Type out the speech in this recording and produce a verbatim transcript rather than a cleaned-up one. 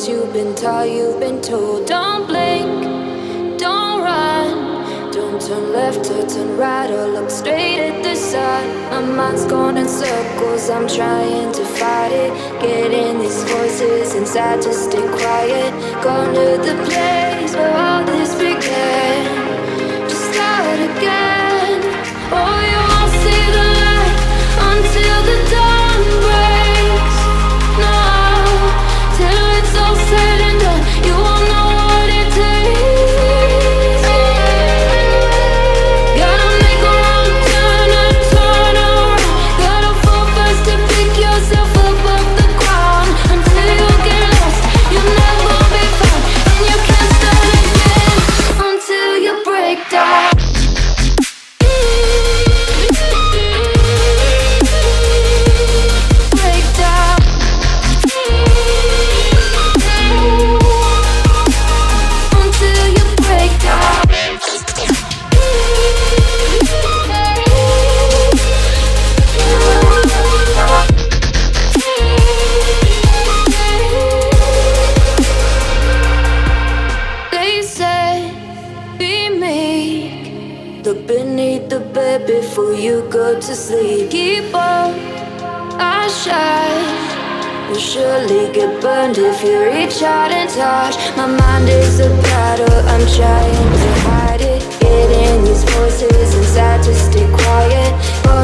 cause you've been taught, you've been told. Don't blink, don't run, don't turn left or turn right or look straight at the sun. My mind's going in circles, I'm trying to fight it. Getting these voices inside to stay quiet. Gone to the place where all this began. Just start again. Oh, you won't see the light until the dawn breaks. No, till it's all said and done, you won't know what it takes. Gotta make a wrong turn and turn around. Gotta fall fast to pick yourself up off the ground. Until you get lost, you'll never be found. And you can't start again until you break down. Before you go to sleep, keep on our shine. You'll surely get burned if you reach out and touch. My mind is a battle, I'm trying to hide it. Getting these voices inside to stay quiet.